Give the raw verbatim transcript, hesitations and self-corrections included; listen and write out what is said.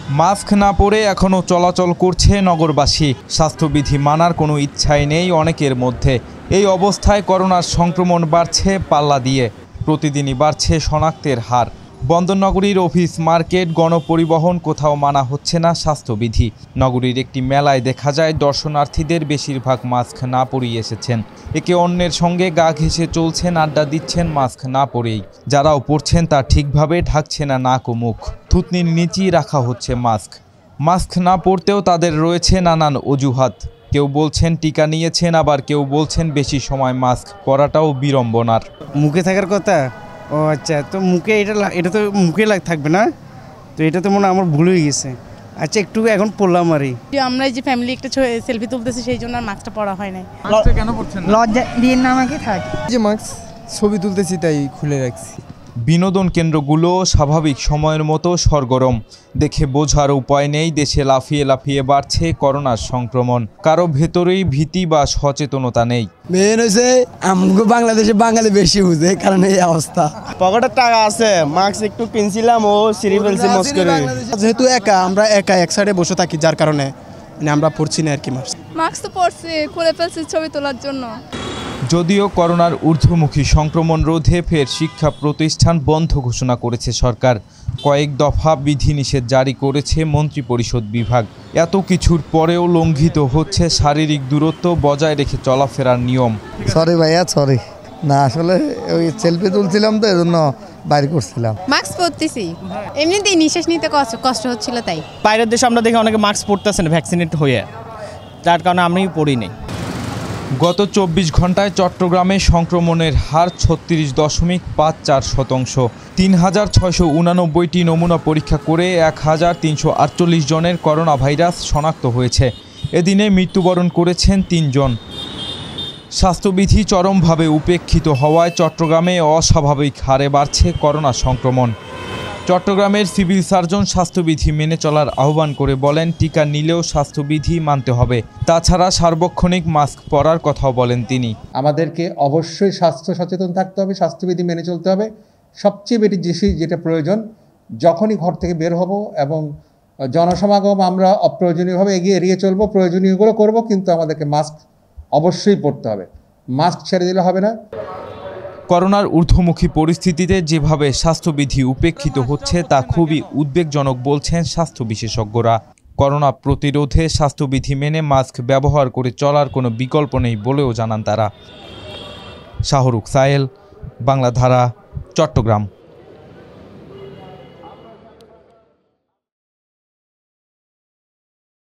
Mask না পরে এখনও চলাচল করছে নগরবাসী। স্বাস্থ্যবিধি মানার কোনো ইচ্ছাই নেই অনেকের মধ্যে। এই অবস্থায় করোনার সংক্রমণ বাড়ছে পাল্লা দিয়ে। প্রতিদিনই বাড়ছে শনাক্তের হার। বন্দরনগরীর অফিস, মার্কেট, গণপরিবহন কোথাও মানা হচ্ছে না স্বাস্থ্যবিধি। নগরীর একটি মেলায় দেখা যায় দর্শনার্থীদের বেশিরভাগ মাস্ক না পরেই এসেছেন। একে অন্যের সঙ্গে গা ঘেঁষে চলছেন, আড্ডা দিচ্ছেন মাস্ক না পরেই। যারাও পরছেন তা ঠিকভাবে ঢাকছে না নাক ও মুখ। থুতনির নিচেই রাখা হচ্ছে মাস্ক। মাস্ক না পরতেও তাদের রয়েছে নানান অজুহাত। কেউ বলছেন টিকা নিয়েছেন, আবার কেউ বলছেন বেশি সময় মাস্ক পরাটাও বিড়ম্বনার। মুখে থাকার কথা। ও আচ্ছা, তো মুখে এটা এটা তো মুখে লাগ থাকবে না, তো এটা তো মনে হয় আমার ভুল হয়ে গেছে। আচ্ছা, একটু এখন পড়লাম আর আমরা এই যে ফ্যামিলি একটা সেলফি তুলতেছি, সেই জন্য আর মাস্কটা পরা হয় নাই। কেন পড়ছেন? লজ্জা দিয়ে না আমাকে থাক যে মাস্ক ছবি তুলতেছি তাই খুলে রাখছি। বিনোদন কেন্দ্রগুলো স্বাভাবিক সময়ের মতো সরগরম। দেখে বোঝার উপায় নেই দেশে লাফিয়ে লাফিয়ে বাড়ছে করোনার সংক্রমণ। কারো ভেতরেই ভীতি বা সচেতনতা নেই। মেন হয়েছে আমগো বাংলাদেশে বাঙালি বেশি বুঝে, কারণ এই অবস্থা। পকেটের টাকা আছে, মাস্ক একটু কিনছিলাম ও সিঁড়ি ফেলছি মস করে। যেহেতু একা আমরা একা এক সাইডে বসে থাকি, যার কারণে মানে আমরা পড়ছি না আর কি। মাস্ক মাস্ক তো পরছি, খুলে ফেলছি ছবি তোলার জন্য। যদিও করোনার ঊর্ধ্বমুখী সংক্রমণ রোধে ফের শিক্ষা প্রতিষ্ঠান বন্ধ ঘোষণা করেছে সরকার। কয়েক দফা বিধিনিষেধ জারি করেছে মন্ত্রিপরিষদ বিভাগ। এত কিছুর পরেও লঙ্ঘিত হচ্ছে শারীরিক দূরত্ব বজায় রেখে চলাফেরার নিয়ম। সরি ভাইয়া, সরি না, আসলে ওই সেলফি তুলছিলাম তো এজন্য বাইরে করছিলাম। মাস্ক পরতেছি, এমনিতেই নিঃশ্বাস নিতে কষ্ট কষ্ট হচ্ছিল তাই। বাইরের দেশে আমরা দেখি অনেকে মাস্ক পরতেছেন ভ্যাকসিনেট হয়ে, যার কারণে আমি পরিনি। গত চব্বিশ ঘন্টায় চট্টগ্রামে সংক্রমণের হার ছত্রিশ দশমিক পাঁচ চার শতাংশ। তিন হাজার ছয়শো উনানব্বইটি নমুনা পরীক্ষা করে এক হাজার তিনশো আটচল্লিশ জনের করোনা ভাইরাস শনাক্ত হয়েছে। এদিনে মৃত্যুবরণ করেছেন তিনজন। স্বাস্থ্যবিধি চরমভাবে উপেক্ষিত হওয়ায় চট্টগ্রামে অস্বাভাবিক হারে বাড়ছে করোনা সংক্রমণ। চট্টগ্রামের সিভিল সার্জন স্বাস্থ্যবিধি মেনে চলার আহ্বান করে বলেন, টিকা নিলেও স্বাস্থ্যবিধি মানতে হবে। তাছাড়া সার্বক্ষণিক মাস্ক পরার কথাও বলেন তিনি। আমাদেরকে অবশ্যই স্বাস্থ্য সচেতন থাকতে হবে, স্বাস্থ্যবিধি মেনে চলতে হবে। সবচেয়ে বেশি যেটা প্রয়োজন, যখনই ঘর থেকে বের হব এবং জনসমাগম আমরা অপ্রয়োজনীয়ভাবে এগিয়ে এড়িয়ে চলবো, প্রয়োজনীয়গুলো করব, কিন্তু আমাদেরকে মাস্ক অবশ্যই পরতে হবে। মাস্ক ছেড়ে দিলে হবে না। করোনার ঊর্ধ্বমুখী পরিস্থিতিতে যেভাবে স্বাস্থ্যবিধি উপেক্ষিত হচ্ছে তা খুবই উদ্বেগজনক বলছেন স্বাস্থ্য বিশেষজ্ঞরা। করোনা প্রতিরোধে স্বাস্থ্যবিধি মেনে মাস্ক ব্যবহার করে চলার কোনো বিকল্প নেই বলেও জানান তারা। শাহরুখ সায়েল, বাংলাধারা, চট্টগ্রাম।